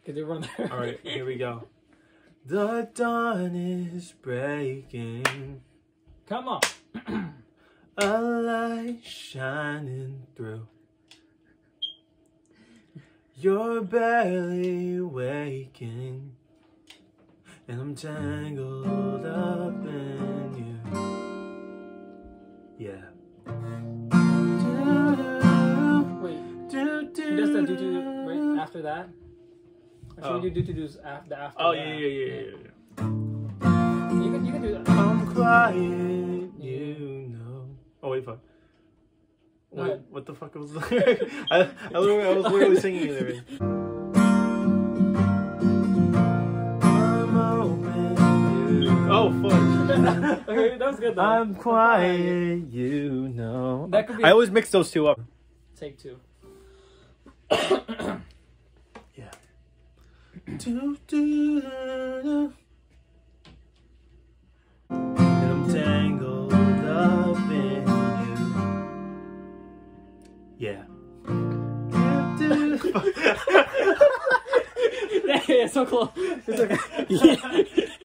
Cause they run there. All right, here we go. The dawn is breaking. Come on. A light shining through. You're barely waking, and I'm tangled up in you. Yeah. Wait. He does the do right after that. Or should we do do-to-dos after that? Oh yeah. You can do that. I'm quiet, you know. Oh wait, fuck. Wait, what the fuck was that? I was literally singing it already. Oh fuck. Okay, that was good though. I'm quiet, you know. That could be. I always mix those two up. Take two. Yeah. And I'm tangled up in you. Yeah. Yeah, so close. It's okay. Yeah.